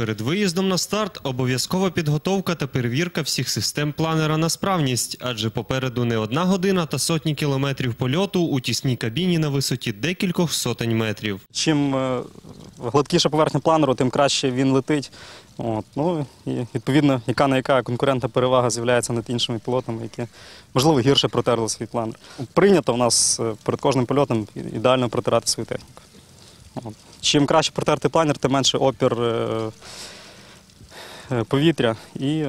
Перед виїздом на старт обов'язкова підготовка та перевірка всіх систем планера на справність, адже попереду не 1 година та сотні кілометрів польоту у тісній кабіні на висоті декількох сотень метрів. Чим гладкіша поверхня планеру, тим краще він летить. Ну і відповідно, яка конкурентна перевага з'являється над іншими пілотами, які, можливо, гірше протерли свій планер. Прийнято в нас перед кожним польотом ідеально протирати свою техніку. Чим краще протерти планер, тим менше опір повітря і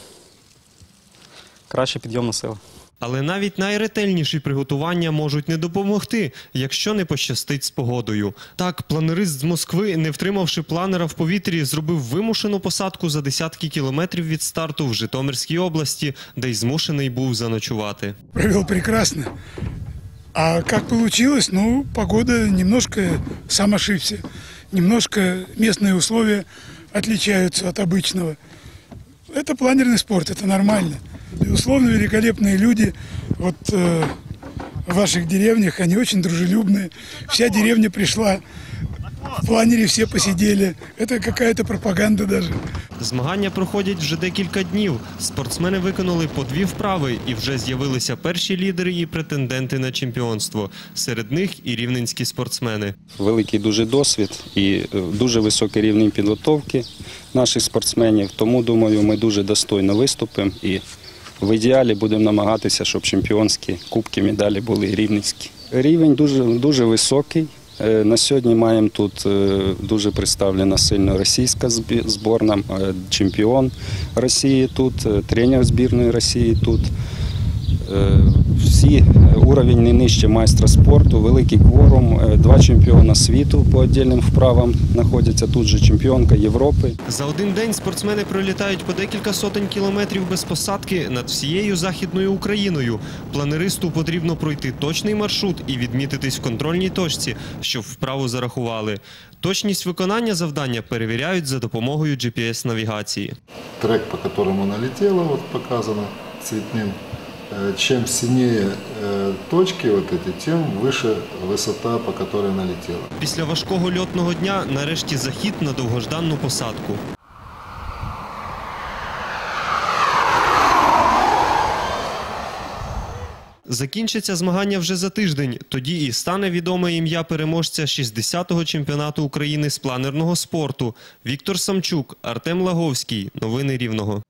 краща підйомна сила. Але навіть найретельніші приготування можуть не допомогти, якщо не пощастить з погодою. Так, планерист з Москви, не втримавши планера в повітрі, зробив вимушену посадку за десятки кілометрів від старту в Житомирській області, де й змушений був заночувати. Провел прекрасно. А как получилось? Ну, погода немножко, сам ошибся. Немножко местные условия отличаются от обычного. Это планерный спорт, это нормально. Безусловно, великолепные люди. Вот в ваших деревнях, они очень дружелюбные. Вся деревня пришла, в планере все посидели. Это какая-то пропаганда даже. Змагання проходять вже декілька днів. Спортсмени виконали по 2 вправи і вже з'явилися перші лідери і претенденти на чемпіонство. Серед них і рівненські спортсмени. Великий дуже досвід і дуже високий рівень підготовки наших спортсменів. Тому, думаю, ми дуже достойно виступимо і в ідеалі будемо намагатися, щоб чемпіонські кубки, медалі були рівненські. Рівень дуже високий. На сьогодні маємо тут дуже представлена сильно російська збірна, чемпіон Росії тут, тренер збірної Росії тут. Всі уровень не нижче майстра спорту, великий кворум, 2 чемпіона світу по віддільним вправам знаходяться, тут же чемпіонка Європи. За один день спортсмени пролітають по декілька сотень кілометрів без посадки над всією Західною Україною. Планеристу потрібно пройти точний маршрут і відмітитись в контрольній точці, щоб вправу зарахували. Точність виконання завдання перевіряють за допомогою GPS-навігації. Трек, по якому вона летіла, от показано цвітним. Чем синее точки, тем выше высота, по которой она летела. Після важкого льотного дня нарешті захід на довгожданну посадку. Закінчаться змагання вже за тиждень. Тоді і стане відоме ім'я переможця 60-го чемпіонату України з планерного спорту. Віктор Самчук, Артем Лаговський. Новини Рівного.